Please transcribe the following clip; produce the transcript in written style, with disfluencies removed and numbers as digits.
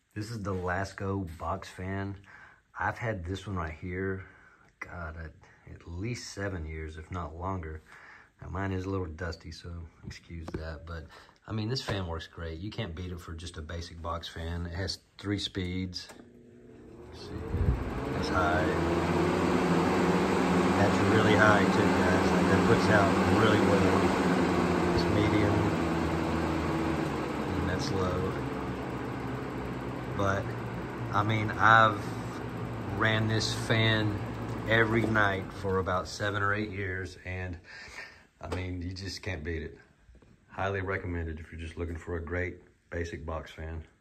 This is the Lasko Box Fan. I've had this one right here, God, at least 7 years, if not longer. Now mine is a little dusty, so excuse that. But I mean, this fan works great. You can't beat it for just a basic box fan. It has 3 speeds. Let's see, that's high. That's really high too, guys. Like, that puts out really well. It's medium, and that's low. But I mean, I've ran this fan every night for about 7 or 8 years, and I mean, you just can't beat it. Highly recommended if you're just looking for a great basic box fan.